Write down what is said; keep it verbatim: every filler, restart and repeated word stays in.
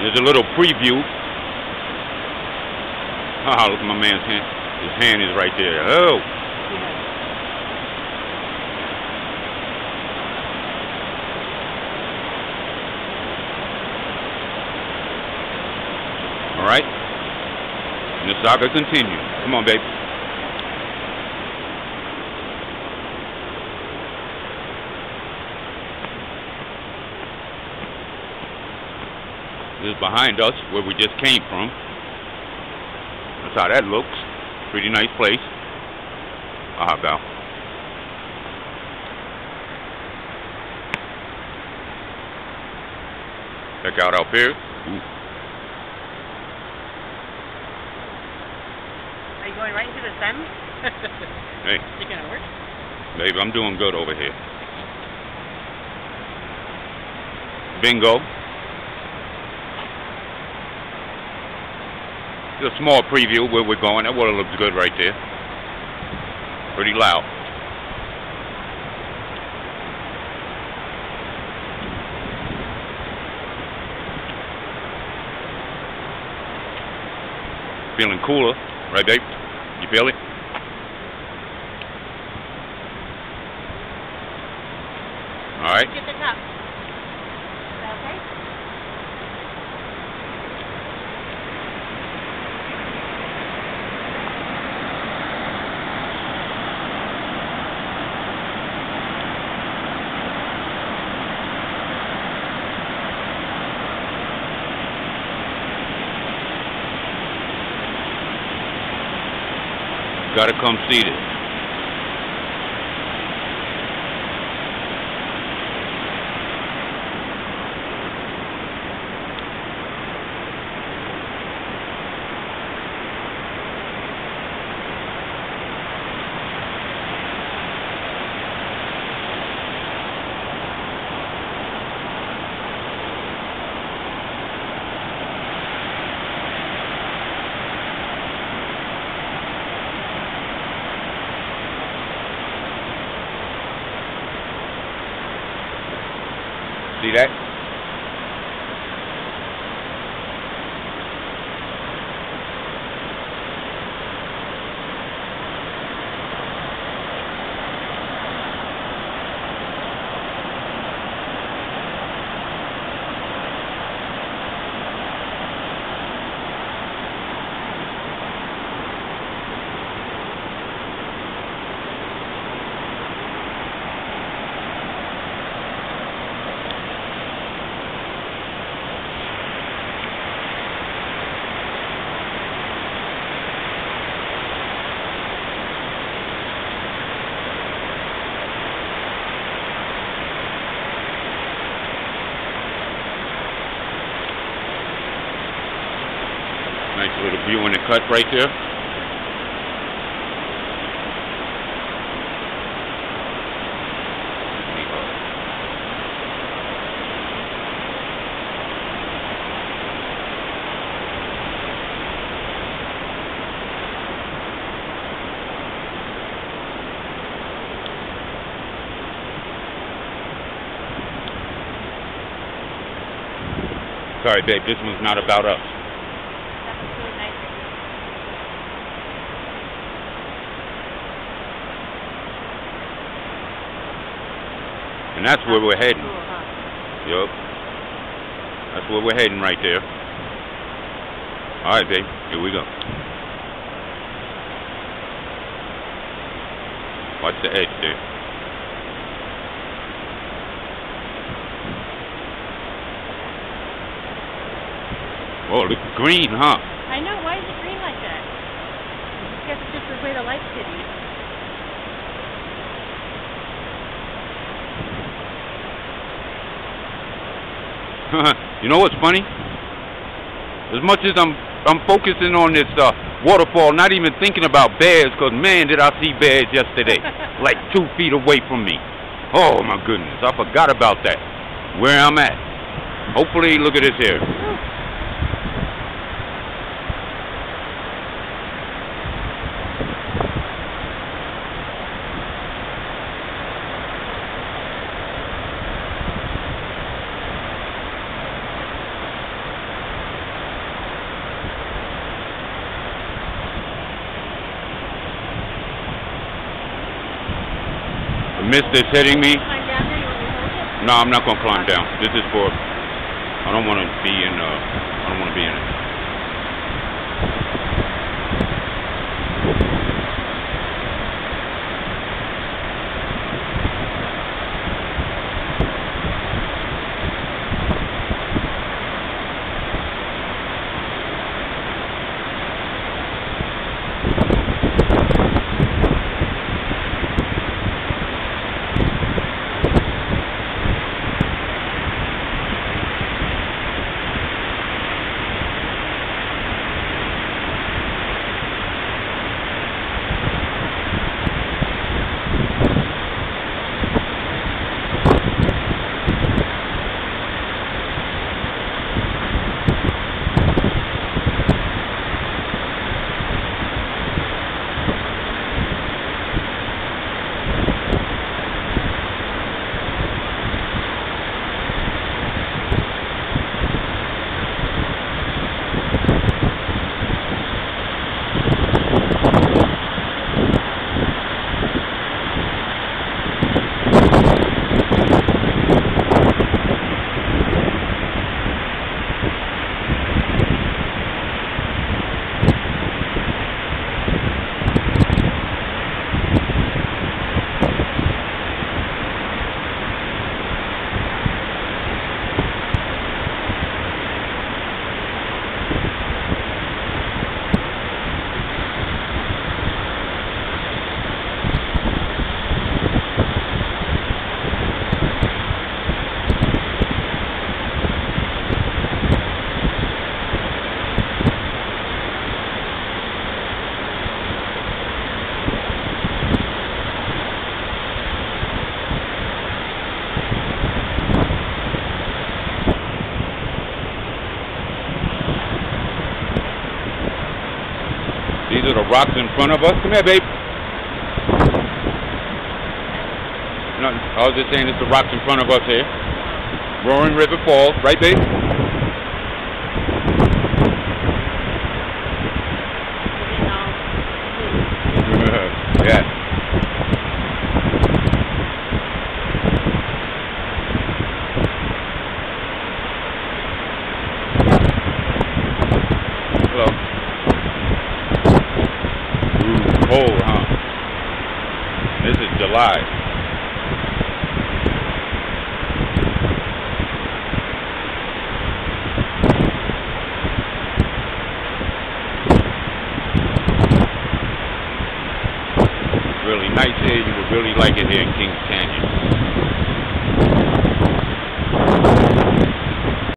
There's a little preview. Ah, look at my man's hand. His hand is right there. Oh. All right. And the saga continues. Come on, baby. This is behind us, where we just came from. That's how that looks. Pretty nice place. I'll hop out. Check out up here. Ooh. Are you going right into the sun? Hey. You gonna work? Baby, I'm doing good over here. Bingo. A small preview where we're going. That water looks good right there. Pretty loud. Feeling cooler, right, babe? You feel it? All right. Get the top. Is that okay? Gotta come see this. See that? Nice little view in the cut right there. Sorry, babe, this one's not about us. And that's where we're heading. Cool, huh? Yup. That's where we're heading right there. Alright, babe. Here we go. Watch the edge there. Oh, look green, huh? I know. Why is it green like that? I guess it's just the way the light's hitting. You know what's funny? As much as I'm I'm focusing on this uh, waterfall, not even thinking about bears, because man, did I see bears yesterday, like two feet away from me. Oh my goodness, I forgot about that. Where I'm at. Hopefully, look at this here. mist that's hitting me. Climb down there, you want me to hold it? No, I'm not gonna climb down. This is for. I don't want to be in. Uh, I don't want to be in it. These are the rocks in front of us. Come here, babe. No, I was just saying it's the rocks in front of us here. Roaring River Falls, right, babe? Yeah. Hello. Ooh, cold, huh? This is July. Really nice here. You would really like it here in Kings Canyon.